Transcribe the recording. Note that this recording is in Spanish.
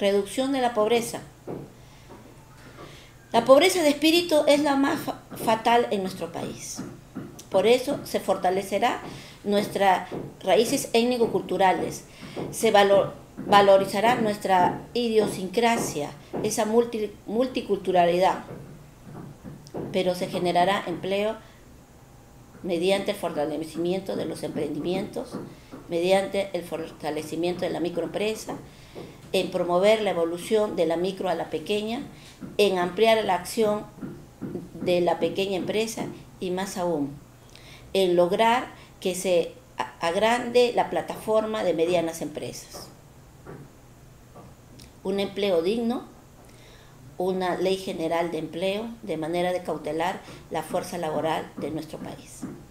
reducción de la pobreza. La pobreza de espíritu es la más fatal en nuestro país. Por eso se fortalecerá nuestras raíces étnico-culturales, se valorizará nuestra idiosincrasia, esa multiculturalidad, pero se generará empleo mediante el fortalecimiento de los emprendimientos, mediante el fortalecimiento de la microempresa, en promover la evolución de la micro a la pequeña, en ampliar la acción de la pequeña empresa y más aún, en lograr que se agrande la plataforma de medianas empresas. Un empleo digno, una ley general de empleo, de manera de cautelar la fuerza laboral de nuestro país.